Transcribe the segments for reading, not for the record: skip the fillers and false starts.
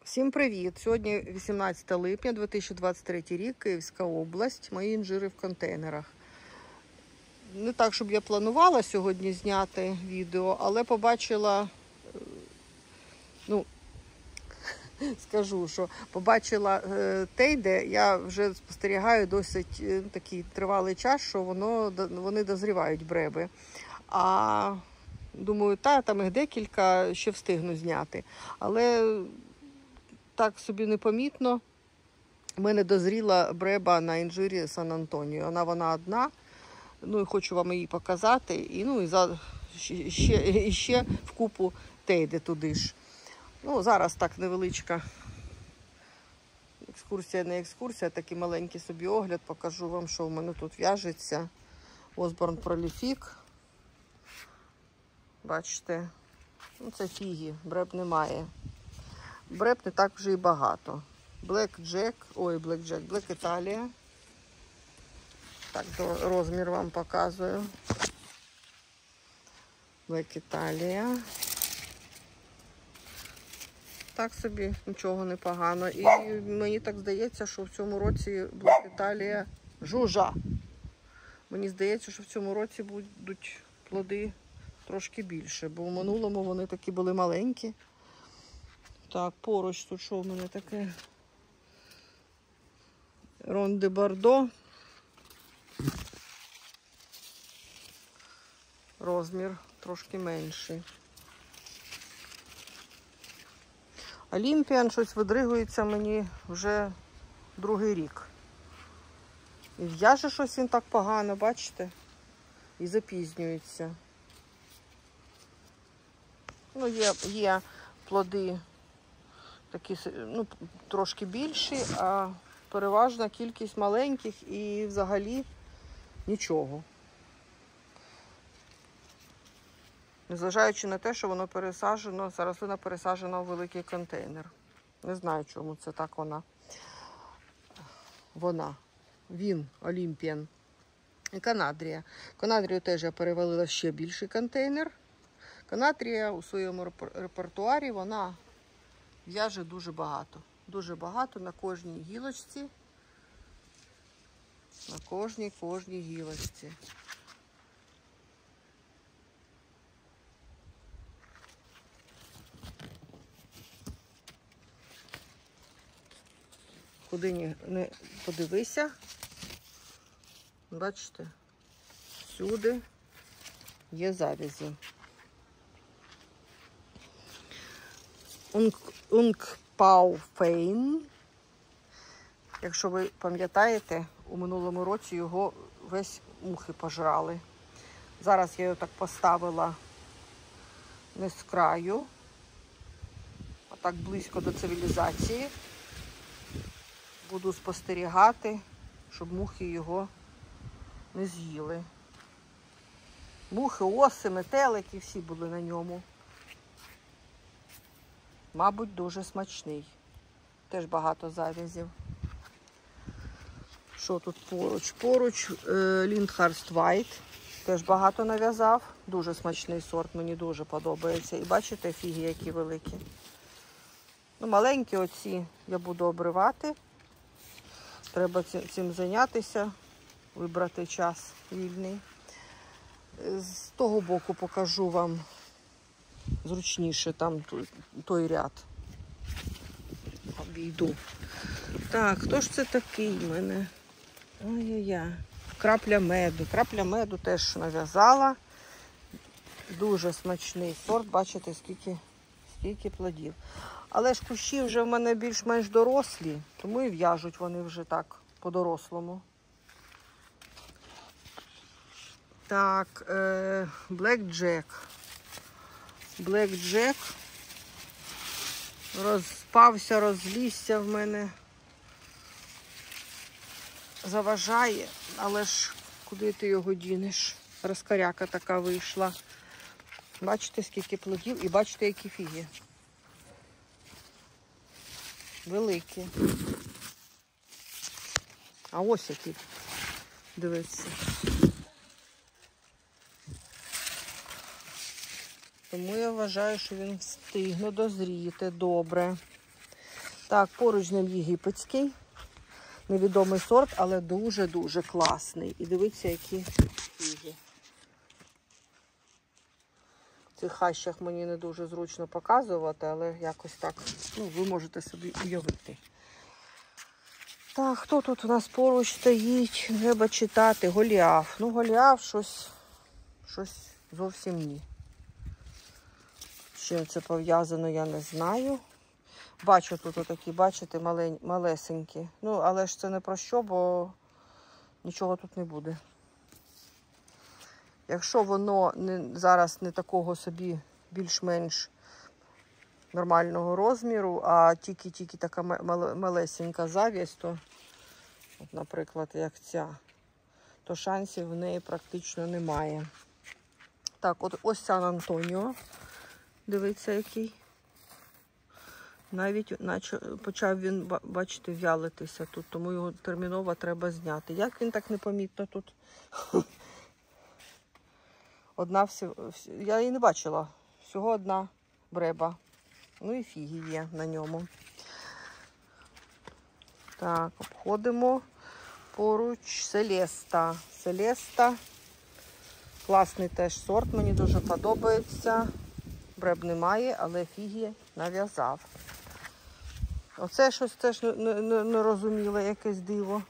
Всім привіт! Сьогодні 18 липня 2023 рік, Київська область. Мої інжири в контейнерах. Не так, щоб я планувала сьогодні зняти відео, але побачила, скажу, що побачила тейде, я вже спостерігаю досить такий тривалий час, що вони дозрівають бреби. А думаю, там їх декілька, ще встигну зняти. Але так собі непомітно в мене дозріла бреба на інжирі Сан-Антоніо. Вона одна, і хочу вам її показати. І ще в купу тейди туди ж. Зараз так невеличка екскурсія, не екскурсія, такий маленький собі огляд. Покажу вам, що в мене тут в'яжеться. Osborne Prolific. Бачите, це фіги, бреб немає. Бреб не так вже і багато. Black Italia. Так, розмір вам показую. Black Italia. Так собі, нічого не погано. І мені так здається, що в цьому році Black Italia жужа. Мені здається, що в цьому році будуть плоди трошки більше, бо в минулому вони такі були маленькі. Так, поруч тут що в мене таке? Рон де Бордо. Розмір трошки менший. Олімпіан щось видригується мені вже другий рік. І в'яже щось він так погано, бачите? І запізнюється. Є плоди такі, трошки більші, а переважна кількість маленьких і взагалі нічого. Незважаючи на те, що воно пересаджено, ця рослина пересаджена у великий контейнер. Не знаю, чому це так Він, Олімпіан. І Канадрія. Канадрію теж я перевалила в ще більший контейнер. Канадрія у своєму репертуарі, вона в'яже дуже багато. Дуже багато на кожній гілочці. На кожній гілочці. Куди не подивися, бачите, всюди є завязі. Ung-Pao Fein. Якщо ви пам'ятаєте, у минулому році його весь мухи пожрали. Зараз я його так поставила не з краю, а так близько до цивілізації. Буду спостерігати, щоб мухи його не з'їли. Мухи, оси, метелики, всі були на ньому. Мабуть, дуже смачний. Теж багато зав'язів. Що тут поруч? Поруч Lyndhurst White. Теж багато нав'язав. Дуже смачний сорт, мені дуже подобається. І бачите, фіги які великі. Маленькі оці я буду обривати. Треба цим зайнятися, вибрати час вільний. З того боку покажу вам зручніше, там той ряд. Обійду. Так, хто ж це такий в мене? Ой-ой-ой. Крапля меду. Крапля меду теж нав'язала. Дуже смачний сорт. Бачите, скільки плодів. Але ж кущі вже в мене більш-менш дорослі, тому і в'яжуть вони вже так по-дорослому. Так, Black Jack. Розпався, розлізся в мене. Заважає, але ж куди ти його дінеш? Розкаряка така вийшла. Бачите, скільки плодів і бачите, які фіги. Великі. А ось які. Дивіться. Тому я вважаю, що він встигне дозріти добре. Так, поруч з ним єгипетський. Невідомий сорт, але дуже-дуже класний. І дивіться, які фіги. В цих хащах мені не дуже зручно показувати, але якось так, ну, ви можете собі уявити. Так, хто тут у нас поруч стоїть? Треба читати. Голіаф. Ну, Голіаф щось зовсім ні. З чим це пов'язано, я не знаю. Бачу тут отакі, бачите, малесенькі. Ну, але ж це не про що, бо нічого тут не буде. Якщо воно зараз не такого собі більш-менш нормального розміру, а тільки така малесенька зав'язь, то, от, наприклад, як ця, то шансів в неї практично немає. Так, от ось Сан Антоніо. Дивіться, який. Навіть наче почав він, бачите, в'ялитися тут, тому його терміново треба зняти. Як він так непомітно тут? Я її не бачила. Всього одна бреба. Ну і фіги є на ньому. Так, обходимо поруч Селеста. Селеста. Класний теж сорт, мені дуже подобається. Бреб немає, але фіги нав'язав. Оце щось теж не розуміло, якесь диво.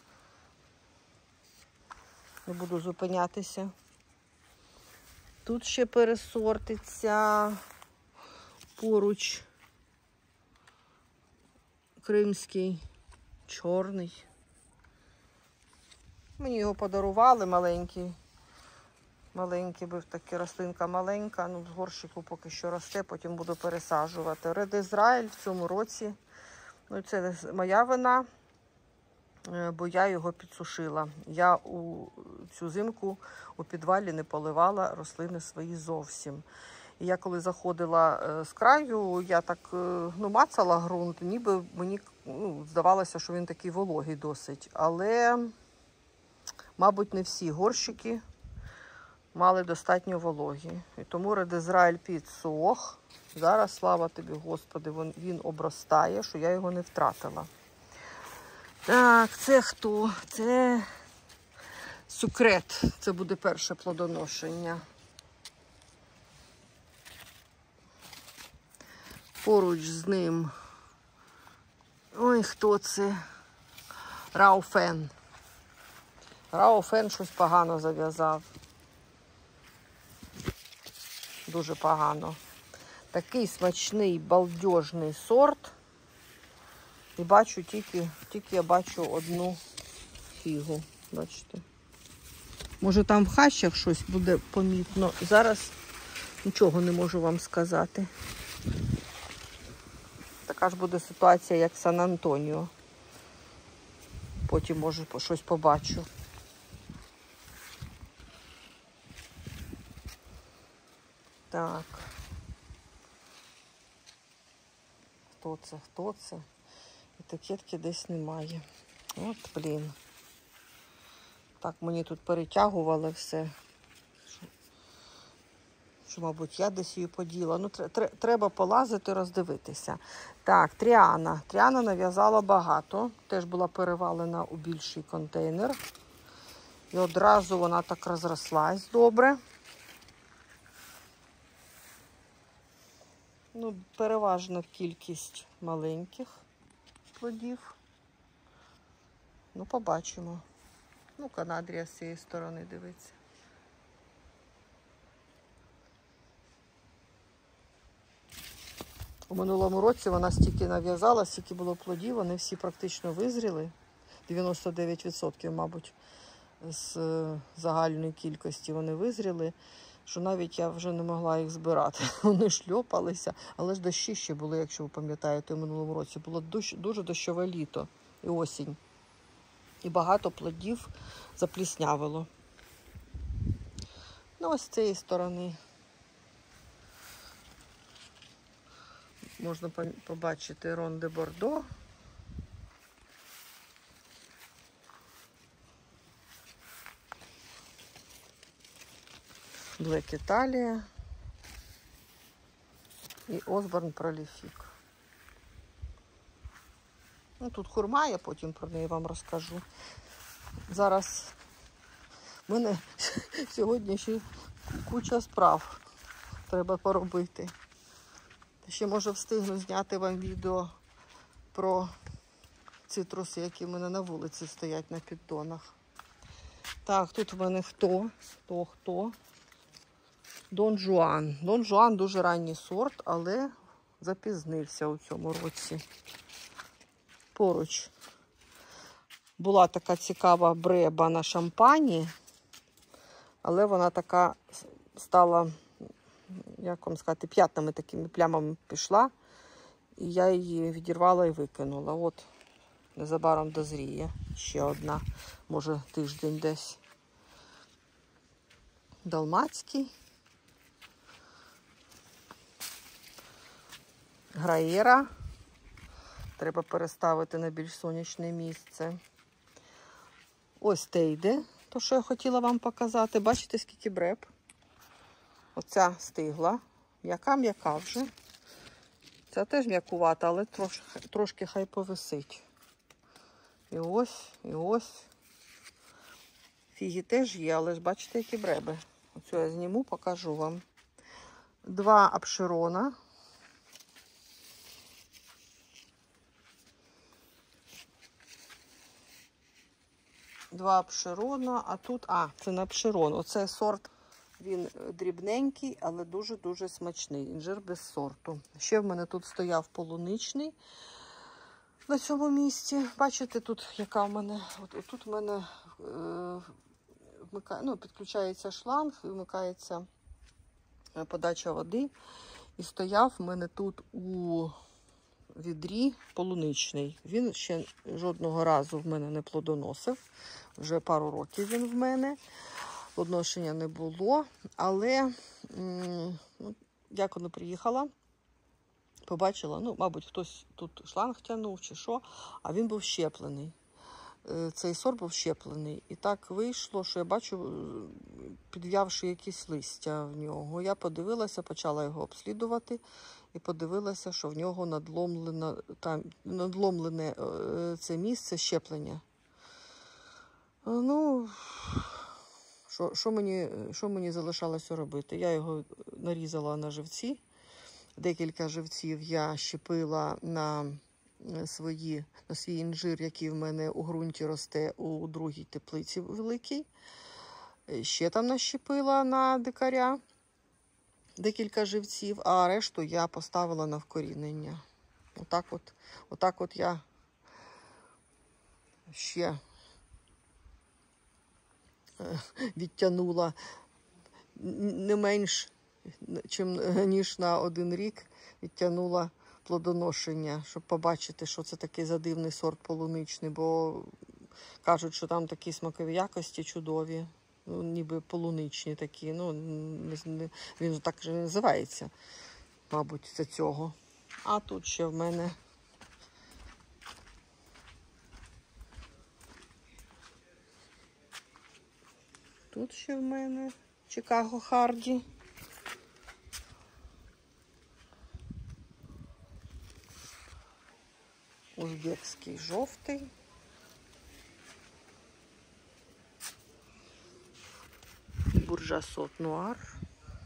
Не буду зупинятися. Тут ще пересортиться поруч кримський чорний. Мені його подарували, маленький. Маленький був такий, рослинка маленька, ну, з горщику поки що росте, потім буду пересаджувати. Ред Ізраїль в цьому році, ну, це моя вина, бо я його підсушила. Я цю зимку у підвалі не поливала рослини свої зовсім. І я коли заходила з краю, я так, ну, мацала ґрунт, ніби мені, ну, здавалося, що він такий вологий досить. Але, мабуть, не всі горщики мали достатньо вологі. І тому Ред Ізраїль підсох. Зараз, слава тобі, Господи, він обростає, що я його не втратила. Так, це хто? Це Сукрет. Це буде перше плодоношення. Поруч з ним. Ой, хто це? Рауфен. Рауфен щось погано зав'язав. Дуже погано. Такий смачний, балдежний сорт. І бачу тільки я бачу одну фігу. Бачите? Може там в хащах щось буде помітно. Зараз нічого не можу вам сказати. Така ж буде ситуація, як Сан Антоніо. Потім, може, щось побачу. Так. Хто це? Хто це? Етикетки десь немає. От, блін. Так, мені тут перетягували все. Що, мабуть, я десь її поділа. Ну, треба полазити, роздивитися. Так, Тріана. Тріана нав'язала багато. Теж була перевалена у більший контейнер. І одразу вона так розрослась добре. Ну, переважна кількість маленьких плодів. Ну, побачимо. Ну, Канадрія з цієї сторони дивиться. У минулому році вона стільки нав'язала, стільки було плодів, вони всі практично визріли. 99%, мабуть, з загальної кількості вони визріли, що навіть я вже не могла їх збирати. Вони шльопалися, але ж дощі ще були, якщо ви пам'ятаєте, у минулому році. Було дуже дощове літо і осінь. І багато плодів запліснявило. Ну, ось з цієї сторони можна побачити Рон де Бордо. Блек Італія і Осборн Проліфік. Ну, тут хурма, я потім про неї вам розкажу. Зараз в мене сьогодні ще куча справ треба поробити. Ще, може, встигну зняти вам відео про цитруси, які в мене на вулиці стоять на піддонах. Так, тут в мене хто? Дон Жуан. Дон Жуан дуже ранній сорт, але запізнився у цьому році. Поруч була така цікава бреба на шампані, але вона така стала, як вам сказати, п'ятнами такими плямами пішла. І я її відірвала і викинула. От, незабаром дозріє. Ще одна, може тиждень десь. Далмацький. Граєра. Треба переставити на більш сонячне місце. Ось Тейде, то, що я хотіла вам показати. Бачите, скільки бреб? Оця стигла. М'яка вже. Ця теж м'якувата, але трошки хай повисить. І ось. Фіги теж є, але ж бачите, які бреби. Оцю я зніму, покажу вам. 2 апшерона. А тут, це не апшерон. Оце сорт, він дрібненький, але дуже-дуже смачний. Інжир без сорту. Ще в мене тут стояв полуничний на цьому місці. Бачите, тут яка в мене, тут в мене підключається шланг, вмикається подача води. І стояв в мене тут у відрі полуничний. Він ще жодного разу в мене не плодоносив. Вже пару років він в мене. Плодоношення не було. Але як вона приїхала, побачила, мабуть, хтось тут шланг тягнув чи що, а він був щеплений. Цей сорт був щеплений. І так вийшло, що я бачу, підв'явши якісь листя в нього. Я подивилася, почала його обслідувати і подивилася, що в нього надломлене це місце щеплення. Що мені залишалося робити? Я його нарізала на живці. Декілька живців я щепила на свій інжир, який в мене у ґрунті росте у другій теплиці великій. Ще там нащепила на дикаря декілька живців, а решту я поставила на вкорінення. Отак от я ще відтягнула не менш, ніж на 1 рік відтягнула плодоношення, щоб побачити, що це такий за дивний сорт полуничний, бо кажуть, що там такі смакові якості чудові, ніби полуничні такі, він так же називається, мабуть, це цього. А тут ще в мене Чикаго Харді. Узбекський жовтий. Буржасот нуар.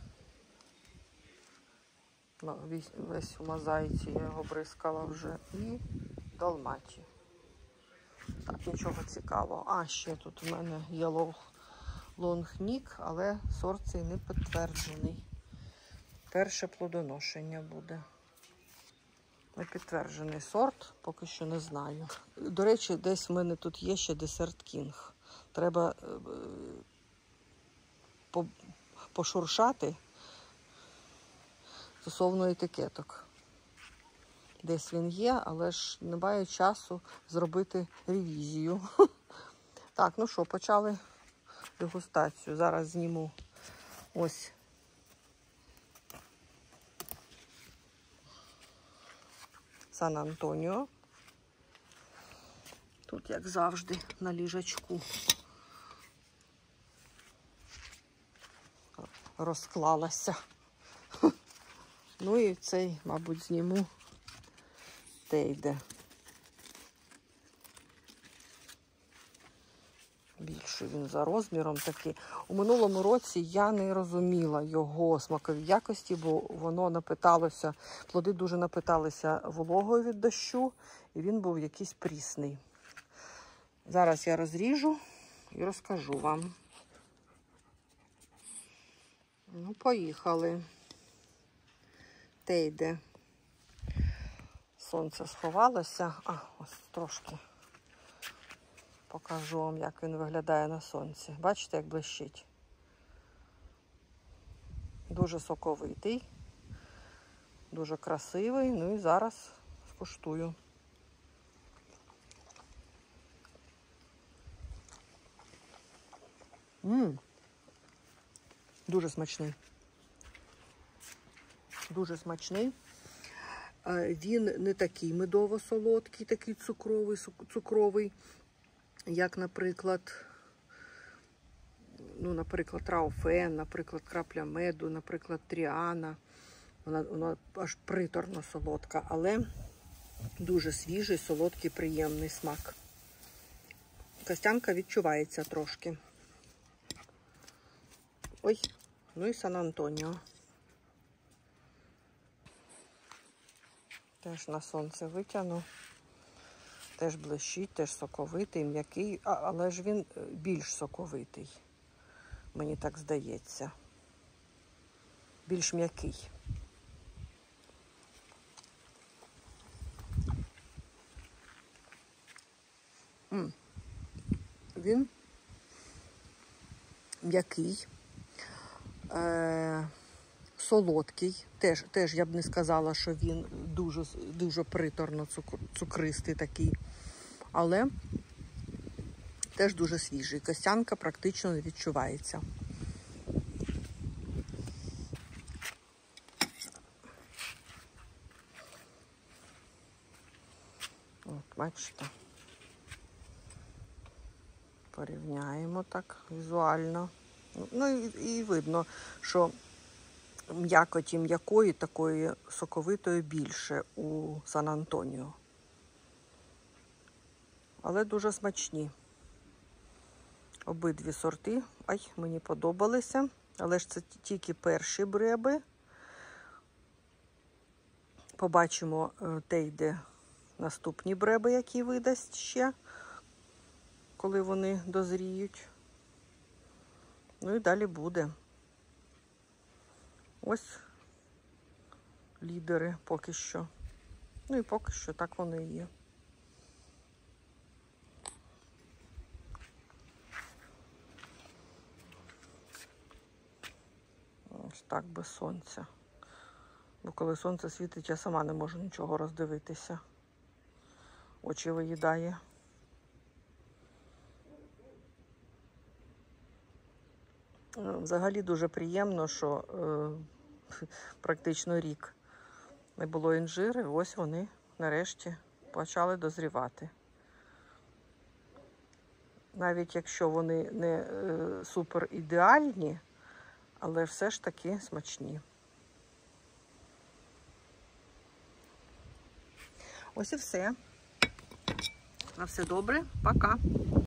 Весь у мозаїці, я його бризкала вже. І далматі. Так, нічого цікавого. Ще тут у мене Yellow Long Neck, але сорт цей не підтверджений. Перше плодоношення буде. Непідтверджений сорт, поки що не знаю. До речі, десь в мене тут є ще Desert King. Треба пошуршати стосовно етикеток. Десь він є, але ж немає часу зробити ревізію. Так, почали дегустацію. Зараз зніму ось Сан-Антоніо. Тут, як завжди, на ліжачку розклалася. І цей, мабуть, зніму Тейде. Більший він за розміром такий. У минулому році я не розуміла його смакові якості, бо воно напиталося, плоди дуже напиталися вологою від дощу, і він був якийсь прісний. Зараз я розріжу і розкажу вам. Ну, поїхали. Тейде. Сонце сховалося. Ось трошки покажу вам, як він виглядає на сонці. Бачите, як блищить? Дуже соковитий, дуже красивий. Ну і зараз скуштую. Дуже смачний. Дуже смачний. Він не такий медово-солодкий, такий цукровий, як, наприклад, Рауфен, наприклад, крапля меду, наприклад, Тріана. Вона аж приторно солодка, але дуже свіжий, солодкий, приємний смак. Костянка відчувається трошки. Ой, ну і Сан-Антоніо. Теж на сонце витягну. Теж блищить, теж соковитий, м'який, але ж він більш соковитий. Мені так здається. Більш м'який. Він м'який, солодкий. Теж я б не сказала, що він дуже приторно цукристий такий. Але теж дуже свіжий. Костянка практично не відчувається. От, бачите. Порівняємо так візуально. Ну і видно, що м'якоті м'якої, такої соковитої більше у Сан-Антоніо. Але дуже смачні. Обидві сорти. Мені подобалися. Але ж це тільки перші бреби. Побачимо Тейде наступні бреби, які видасть ще, коли вони дозріють. Ну і далі буде. Ось лідери поки що. Ну і поки що так вони і є. Ось так без сонця. Бо коли сонце світить, я сама не можу нічого роздивитися. Очі виїдає. Взагалі дуже приємно, що практично рік не було інжири, ось вони нарешті почали дозрівати. Навіть якщо вони не супер ідеальні, але все ж таки смачні. Ось і все. На все добре. Пока.